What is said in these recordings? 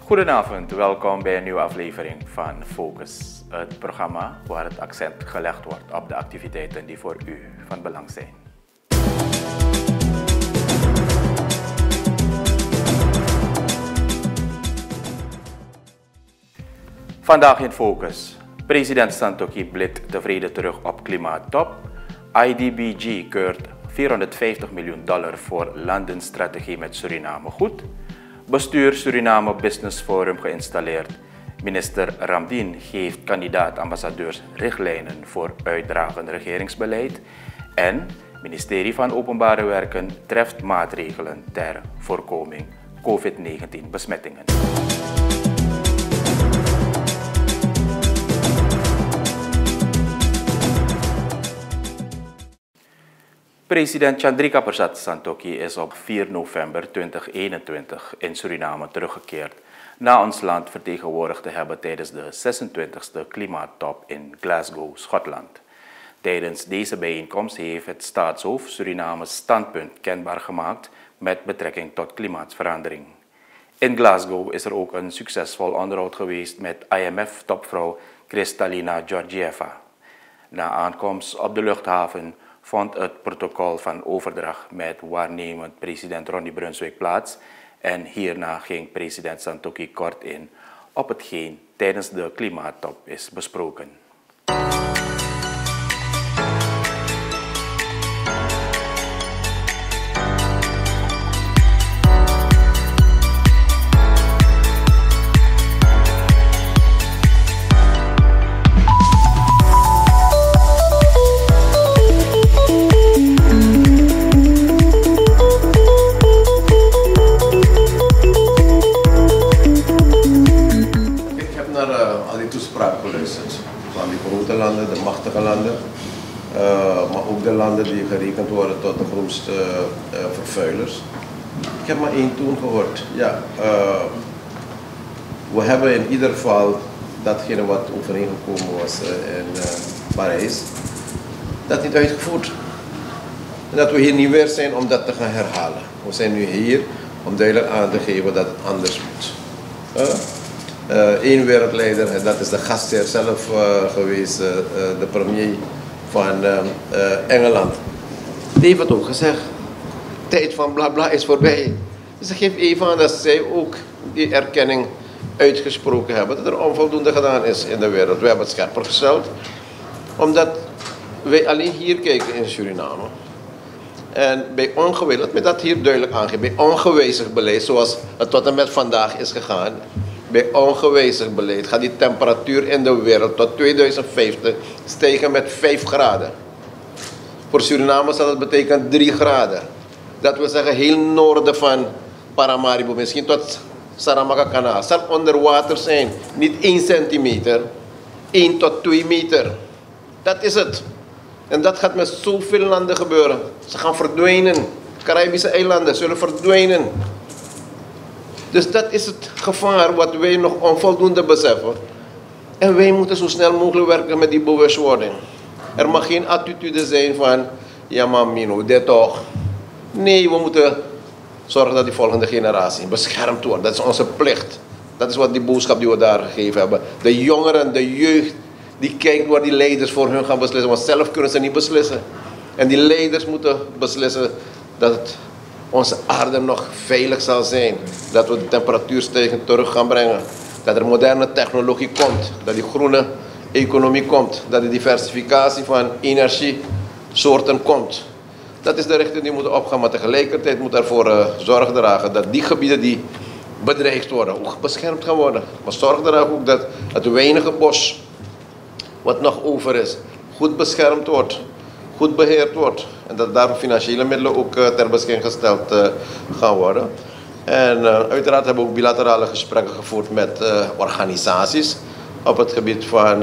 Goedenavond, welkom bij een nieuwe aflevering van Focus, het programma waar het accent gelegd wordt op de activiteiten die voor u van belang zijn. Vandaag in Focus. President Santokhi blikt tevreden terug op klimaattop. IDBG keurt $450 miljoen voor landenstrategie met Suriname goed. Bestuur Suriname Business Forum geïnstalleerd. Minister Ramdien geeft kandidaat-ambassadeurs richtlijnen voor uitdragend regeringsbeleid. En ministerie van Openbare Werken treft maatregelen ter voorkoming COVID-19 besmettingen. President Chandrika Persat Santokhi is op 4 november 2021 in Suriname teruggekeerd na ons land vertegenwoordigd te hebben tijdens de 26e klimaattop in Glasgow, Schotland. Tijdens deze bijeenkomst heeft het staatshoofd Suriname's standpunt kenbaar gemaakt met betrekking tot klimaatverandering. In Glasgow is er ook een succesvol onderhoud geweest met IMF-topvrouw Kristalina Georgieva. Na aankomst op de luchthaven vond het protocol van overdracht met waarnemend president Ronnie Brunswijk plaats en hierna ging president Santokhi kort in op hetgeen tijdens de klimaattop is besproken. Van die grote landen, de machtige landen, maar ook de landen die gerekend worden tot de grootste vervuilers. Ik heb maar één toon gehoord. Ja, we hebben in ieder geval datgene wat overeengekomen was in Parijs, dat niet uitgevoerd. En dat we hier niet weer zijn om dat te gaan herhalen. We zijn nu hier om duidelijk aan te geven dat het anders moet. Eén wereldleider, en dat is de gastheer zelf geweest, de premier van Engeland. Die heeft het ook gezegd. Tijd van bla bla is voorbij. Dus ik geef even aan dat zij ook die erkenning uitgesproken hebben. Dat er onvoldoende gedaan is in de wereld. We hebben het scherper gesteld. Omdat wij alleen hier kijken in Suriname. En bij ongewijzigd, laat me dat hier duidelijk aangeven. Bij ongewijzigd beleid, zoals het tot en met vandaag is gegaan. Bij ongewijzigd beleid gaat die temperatuur in de wereld tot 2050 stijgen met 5 graden. Voor Suriname zal dat betekenen 3 graden. Dat wil zeggen heel noorden van Paramaribo, misschien tot Saramacca-kanaal, zal onder water zijn. Niet 1 centimeter, 1 tot 2 meter. Dat is het. En dat gaat met zoveel landen gebeuren. Ze gaan verdwijnen. Caribische eilanden zullen verdwijnen. Dus dat is het gevaar wat wij nog onvoldoende beseffen. En wij moeten zo snel mogelijk werken met die bewustwording. Er mag geen attitude zijn van, ja maar Mino, dit toch. Nee, we moeten zorgen dat die volgende generatie beschermd wordt. Dat is onze plicht. Dat is wat die boodschap die we daar gegeven hebben. De jongeren, de jeugd, die kijkt waar die leiders voor hun gaan beslissen. Want zelf kunnen ze niet beslissen. En die leiders moeten beslissen dat het onze aarde nog veilig zal zijn. Dat we de temperatuurstijging terug gaan brengen. Dat er moderne technologie komt. Dat die groene economie komt. Dat de diversificatie van energiesoorten komt. Dat is de richting die we moeten opgaan. Maar tegelijkertijd moet ervoor zorg dragen dat die gebieden die bedreigd worden ook beschermd gaan worden. Maar zorg dragen ook dat het weinige bos wat nog over is goed beschermd wordt. Goed beheerd wordt. En dat daarvoor financiële middelen ook ter beschikking gesteld gaan worden. En uiteraard hebben we ook bilaterale gesprekken gevoerd met organisaties op het gebied van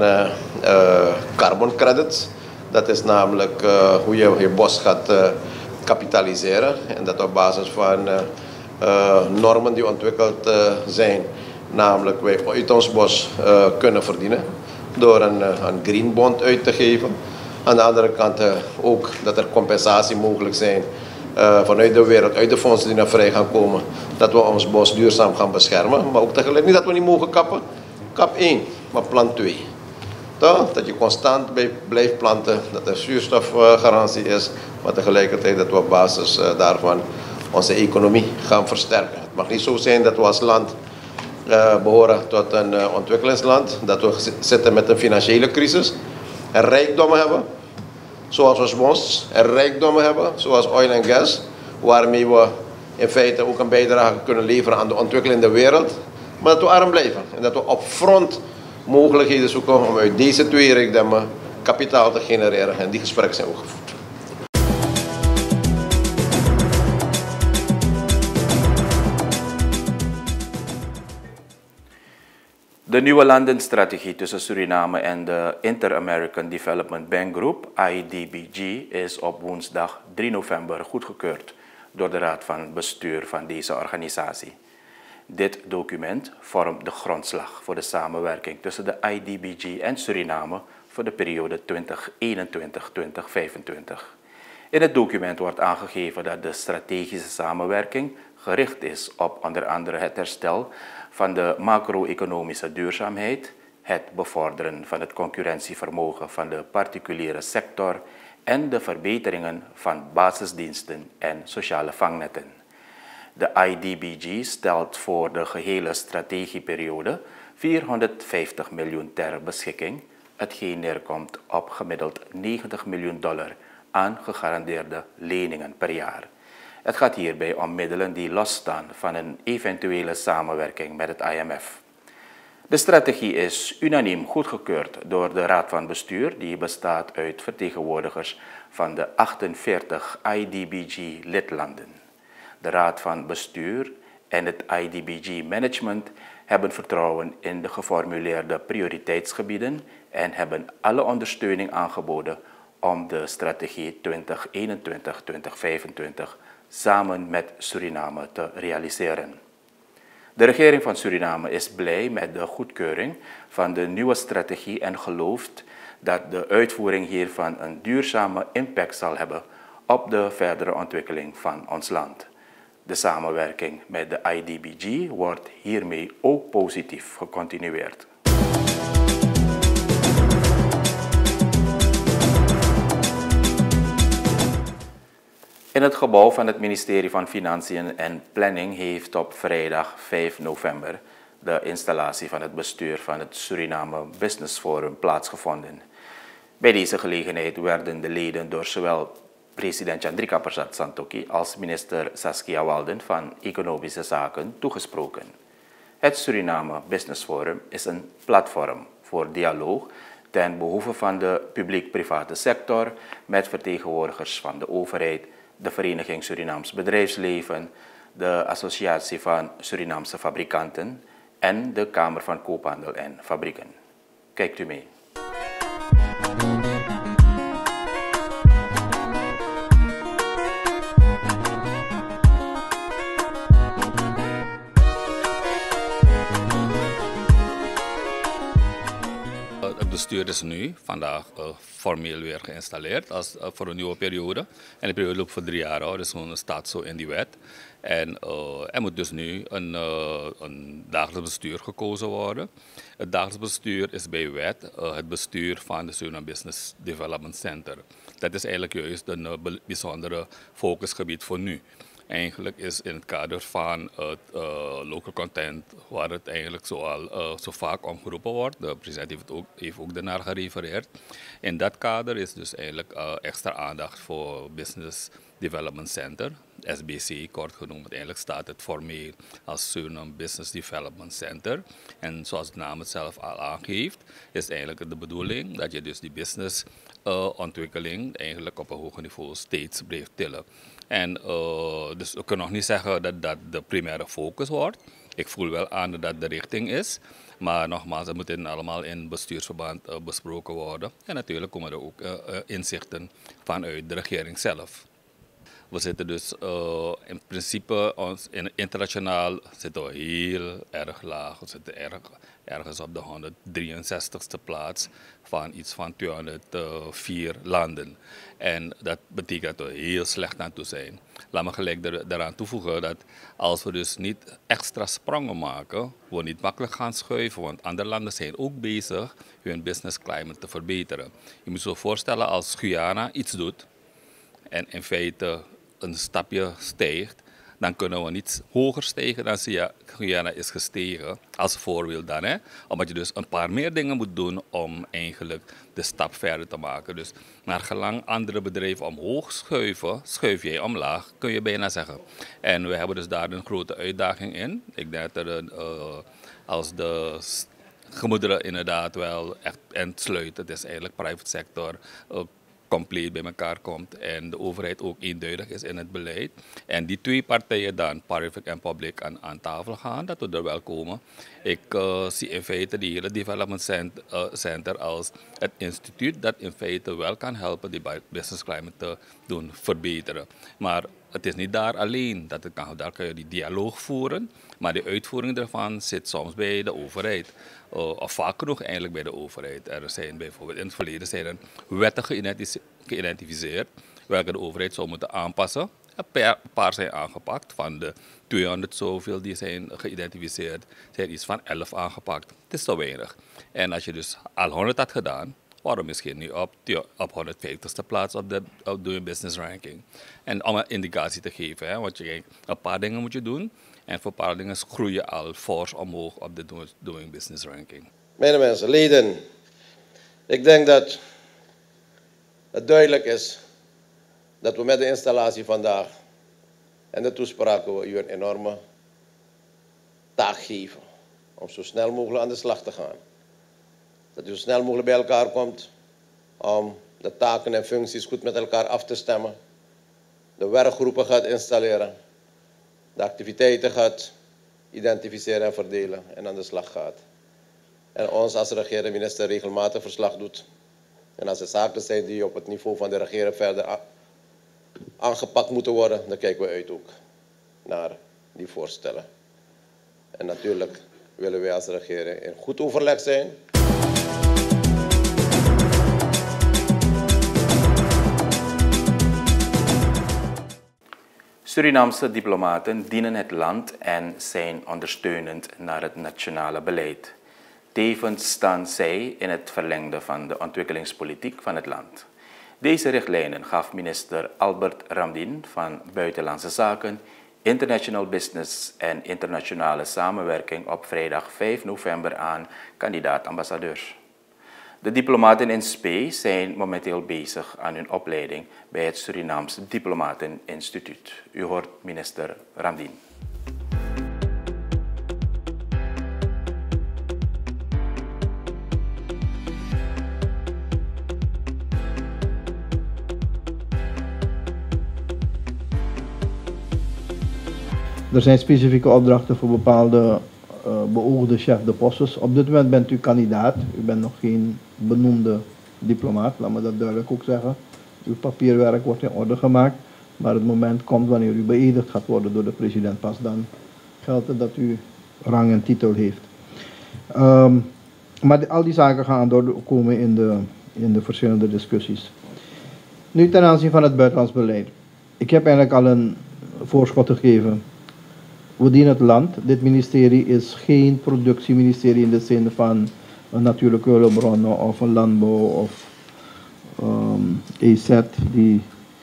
carbon credits. Dat is namelijk hoe je je bos gaat kapitaliseren. En dat op basis van normen die ontwikkeld zijn. Namelijk wij uit ons bos kunnen verdienen door een green bond uit te geven. Aan de andere kant ook dat er compensatie mogelijk zijn vanuit de wereld, uit de fondsen die naar vrij gaan komen, dat we ons bos duurzaam gaan beschermen. Maar ook tegelijk niet dat we niet mogen kappen. Kap 1, maar plant 2. Toch? Dat je constant blijft planten, dat er zuurstofgarantie is, maar tegelijkertijd dat we op basis daarvan onze economie gaan versterken. Het mag niet zo zijn dat we als land behoren tot een ontwikkelingsland, dat we zitten met een financiële crisis en rijkdommen hebben, zoals ons bos, en rijkdommen hebben, zoals oil en gas, waarmee we in feite ook een bijdrage kunnen leveren aan de ontwikkelende wereld, maar dat we arm blijven en dat we op front mogelijkheden zoeken om uit deze twee rijkdommen kapitaal te genereren. En die gesprekken zijn ook gevoerd. De nieuwe landenstrategie tussen Suriname en de Inter-American Development Bank Group, IDBG, is op woensdag 3 november goedgekeurd door de Raad van Bestuur van deze organisatie. Dit document vormt de grondslag voor de samenwerking tussen de IDBG en Suriname voor de periode 2021-2025. In het document wordt aangegeven dat de strategische samenwerking gericht is op onder andere het herstel van de macro-economische duurzaamheid, het bevorderen van het concurrentievermogen van de particuliere sector en de verbeteringen van basisdiensten en sociale vangnetten. De IDBG stelt voor de gehele strategieperiode 450 miljoen ter beschikking, hetgeen neerkomt op gemiddeld $90 miljoen aan gegarandeerde leningen per jaar. Het gaat hierbij om middelen die losstaan van een eventuele samenwerking met het IMF. De strategie is unaniem goedgekeurd door de Raad van Bestuur, die bestaat uit vertegenwoordigers van de 48 IDBG-lidlanden. De Raad van Bestuur en het IDBG-management hebben vertrouwen in de geformuleerde prioriteitsgebieden en hebben alle ondersteuning aangeboden om de strategie 2021-2025 samen met Suriname te realiseren. De regering van Suriname is blij met de goedkeuring van de nieuwe strategie en gelooft dat de uitvoering hiervan een duurzame impact zal hebben op de verdere ontwikkeling van ons land. De samenwerking met de IDBG wordt hiermee ook positief gecontinueerd. In het gebouw van het ministerie van Financiën en Planning heeft op vrijdag 5 november de installatie van het bestuur van het Suriname Business Forum plaatsgevonden. Bij deze gelegenheid werden de leden door zowel president Chandrika Persat Santokhi als minister Saskia Walden van Economische Zaken toegesproken. Het Suriname Business Forum is een platform voor dialoog ten behoeve van de publiek-private sector met vertegenwoordigers van de overheid, de Vereniging Surinaams Bedrijfsleven, de Associatie van Surinaamse Fabrikanten en de Kamer van Koophandel en Fabrieken. Kijkt u mee. Het bestuur is nu vandaag formeel weer geïnstalleerd voor een nieuwe periode. En de periode loopt voor 3 jaar, dus het staat zo in die wet. En er moet dus nu een dagelijks bestuur gekozen worden. Het dagelijks bestuur is bij wet het bestuur van de Suriname Business Development Center. Dat is eigenlijk juist een bijzondere focusgebied voor nu. Eigenlijk is in het kader van het local content, waar het eigenlijk zo vaak omgeroepen wordt. De president heeft ook daarnaar gerefereerd. In dat kader is dus eigenlijk extra aandacht voor Business Development Center, SBC kort genoemd. Eigenlijk staat het formeel als Suriname Business Development Center. En zoals de naam het zelf al aangeeft, is eigenlijk de bedoeling dat je dus die businessontwikkeling eigenlijk op een hoger niveau steeds blijft tillen. En dus we kunnen nog niet zeggen dat dat de primaire focus wordt. Ik voel wel aan dat dat de richting is. Maar nogmaals, dat moet allemaal in bestuursverband besproken worden. En natuurlijk komen er ook inzichten vanuit de regering zelf. We zitten dus in principe internationaal zitten we heel erg laag. We zitten ergens op de 163ste plaats van iets van 204 landen. En dat betekent dat we heel slecht aan toe zijn. Laat me gelijk eraan toevoegen dat als we dus niet extra sprongen maken, we niet makkelijk gaan schuiven, want andere landen zijn ook bezig hun business climate te verbeteren. Je moet je zo voorstellen als Guyana iets doet en in feite een stapje stijgt, dan kunnen we niet hoger stijgen dan Guyana is gestegen. Als voorbeeld dan. Hè? Omdat je dus een paar meer dingen moet doen om eigenlijk de stap verder te maken. Dus naar gelang andere bedrijven omhoog schuiven, schuif jij omlaag, kun je bijna zeggen. En we hebben dus daar een grote uitdaging in. Ik denk dat als de gemoederen inderdaad wel echt sluiten, het is eigenlijk private sector, compleet bij elkaar komt en de overheid ook eenduidig is in het beleid. En die twee partijen dan, private en public, aan tafel gaan, dat we er wel komen. Ik zie in feite die hele development center als het instituut dat in feite wel kan helpen die business climate te doen verbeteren. Maar het is niet daar alleen dat het kan. Daar kun je die dialoog voeren, maar de uitvoering daarvan zit soms bij de overheid. Of vaak genoeg eigenlijk bij de overheid. Er zijn bijvoorbeeld in het verleden zijn er wetten geïdentificeerd welke de overheid zou moeten aanpassen. Een paar zijn aangepakt. Van de 200 zoveel die zijn geïdentificeerd, zijn iets van 11 aangepakt. Het is te weinig. En als je dus al 100 had gedaan, waarom misschien nu op 150ste plaats op de Doing Business ranking. En om een indicatie te geven, hè, want je kijkt, een paar dingen moet je doen. En voor een paar dingen groei je al fors omhoog op de Doing Business ranking. Mijn mensen, leden, ik denk dat het duidelijk is dat we met de installatie vandaag en de toespraken we u een enorme taak geven om zo snel mogelijk aan de slag te gaan. Dat u zo snel mogelijk bij elkaar komt om de taken en functies goed met elkaar af te stemmen, de werkgroepen gaat installeren, de activiteiten gaat identificeren en verdelen en aan de slag gaat. En ons als regering minister regelmatig verslag doet. En als er zaken zijn die op het niveau van de regering verder aangepakt moeten worden, dan kijken we uit ook naar die voorstellen. En natuurlijk willen wij als regering in goed overleg zijn. Surinaamse diplomaten dienen het land en zijn ondersteunend naar het nationale beleid. Tevens staan zij in het verlengde van de ontwikkelingspolitiek van het land. Deze richtlijnen gaf minister Albert Ramdien van Buitenlandse Zaken, International Business en Internationale Samenwerking op vrijdag 5 november aan kandidaat-ambassadeurs. De diplomaten in spe zijn momenteel bezig aan hun opleiding bij het Surinaams Diplomateninstituut. U hoort minister Ramdien. Er zijn specifieke opdrachten voor bepaalde beoogde chef de postes. Op dit moment bent u kandidaat. U bent nog geen benoemde diplomaat, laat me dat duidelijk ook zeggen. Uw papierwerk wordt in orde gemaakt, maar het moment komt wanneer u beëdigd gaat worden door de president. Pas dan geldt het dat u rang en titel heeft. Maar al die zaken gaan doorkomen in de verschillende discussies. Nu ten aanzien van het buitenlands beleid. Ik heb eigenlijk al een voorschot gegeven. We dienen het land. Dit ministerie is geen productieministerie in de zin van een natuurlijke hulpbronnen of een landbouw of EZ die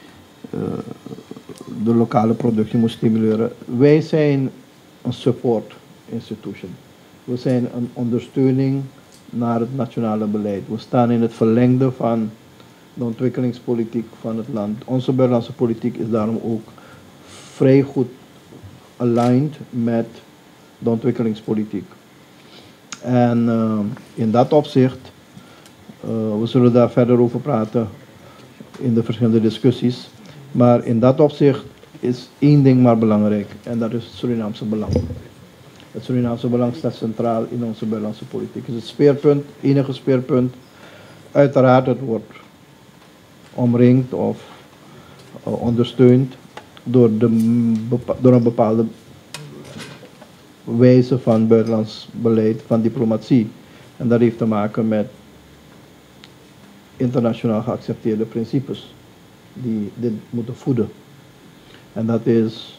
de lokale productie moet stimuleren. Wij zijn een support institution. We zijn een ondersteuning naar het nationale beleid. We staan in het verlengde van de ontwikkelingspolitiek van het land. Onze buitenlandse politiek is daarom ook vrij goed aligned met de ontwikkelingspolitiek. En in dat opzicht, we zullen daar verder over praten in de verschillende discussies, maar in dat opzicht is één ding maar belangrijk en dat is het Surinaamse belang. Het Surinaamse belang staat centraal in onze buitenlandse politiek. Het is het speerpunt, enige speerpunt. Uiteraard, het wordt omringd of ondersteund door een bepaalde wijze van buitenlands beleid, van diplomatie. En dat heeft te maken met internationaal geaccepteerde principes die dit moeten voeden. En dat is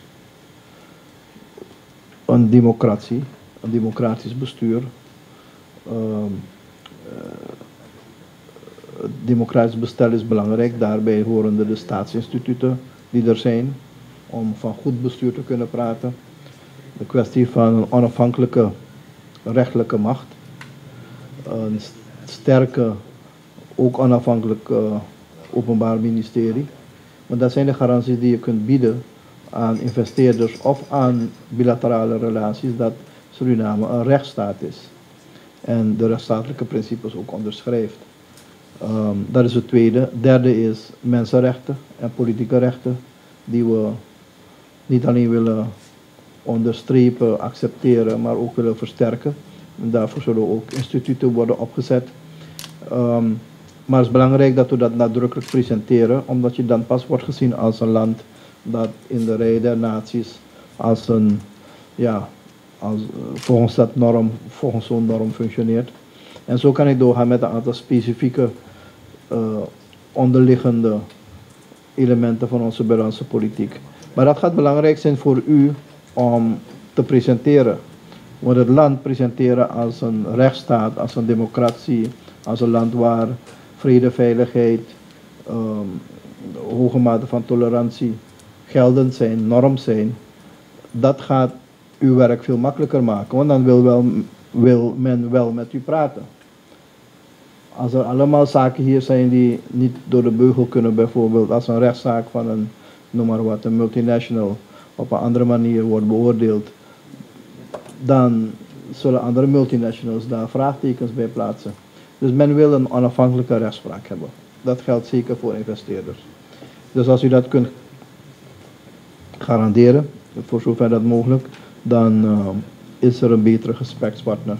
een democratie, een democratisch bestuur. Het democratisch bestel is belangrijk, daarbij horen de staatsinstituten die er zijn om van goed bestuur te kunnen praten. De kwestie van een onafhankelijke rechtelijke macht, een sterke, ook onafhankelijk openbaar ministerie. Want dat zijn de garanties die je kunt bieden aan investeerders of aan bilaterale relaties dat Suriname een rechtsstaat is. En de rechtsstatelijke principes ook onderschrijft. Dat is het tweede. Derde is mensenrechten en politieke rechten die we niet alleen willen onderstrepen, accepteren, maar ook willen versterken. En daarvoor zullen ook instituten worden opgezet. Maar het is belangrijk dat we dat nadrukkelijk presenteren, omdat je dan pas wordt gezien als een land dat in de rij der naties als een, ja, volgens dat norm, volgens zo'n norm functioneert. En zo kan ik doorgaan met een aantal specifieke onderliggende elementen van onze buitenlandse politiek. Maar dat gaat belangrijk zijn voor u om te presenteren. Want het land presenteren als een rechtsstaat, als een democratie, als een land waar vrede, veiligheid, hoge mate van tolerantie geldend zijn, norm zijn, dat gaat uw werk veel makkelijker maken. Want dan wil men wel met u praten. Als er allemaal zaken hier zijn die niet door de beugel kunnen, bijvoorbeeld als een rechtszaak van een, noem maar wat, een multinational op een andere manier wordt beoordeeld, dan zullen andere multinationals daar vraagtekens bij plaatsen. Dus men wil een onafhankelijke rechtspraak hebben. Dat geldt zeker voor investeerders. Dus als u dat kunt garanderen, voor zover dat mogelijk, dan is er een betere gesprekspartner.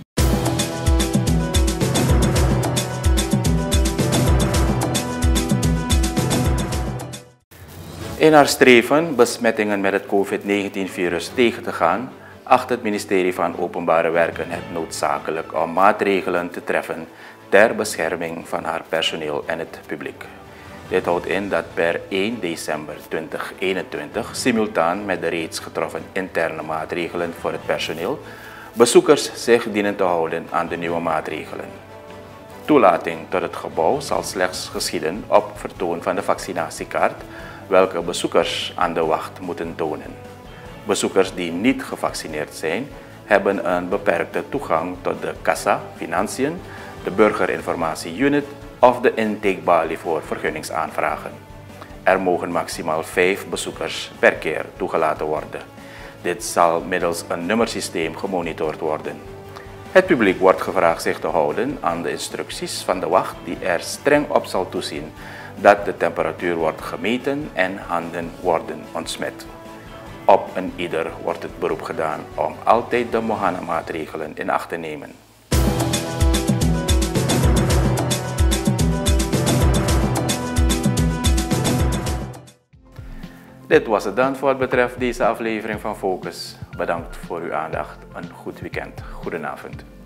In haar streven besmettingen met het COVID-19-virus tegen te gaan, acht het ministerie van Openbare Werken het noodzakelijk om maatregelen te treffen ter bescherming van haar personeel en het publiek. Dit houdt in dat per 1 december 2021, simultaan met de reeds getroffen interne maatregelen voor het personeel, bezoekers zich dienen te houden aan de nieuwe maatregelen. Toelating tot het gebouw zal slechts geschieden op vertoon van de vaccinatiekaart, welke bezoekers aan de wacht moeten tonen. Bezoekers die niet gevaccineerd zijn, hebben een beperkte toegang tot de kassa, financiën, de burgerinformatie-unit of de intakebalie voor vergunningsaanvragen. Er mogen maximaal 5 bezoekers per keer toegelaten worden. Dit zal middels een nummersysteem gemonitord worden. Het publiek wordt gevraagd zich te houden aan de instructies van de wacht die er streng op zal toezien dat de temperatuur wordt gemeten en handen worden ontsmet. Op een ieder wordt het beroep gedaan om altijd de Mohana-maatregelen in acht te nemen. Dit was het dan voor wat betreft deze aflevering van Focus. Bedankt voor uw aandacht. Een goed weekend. Goedenavond.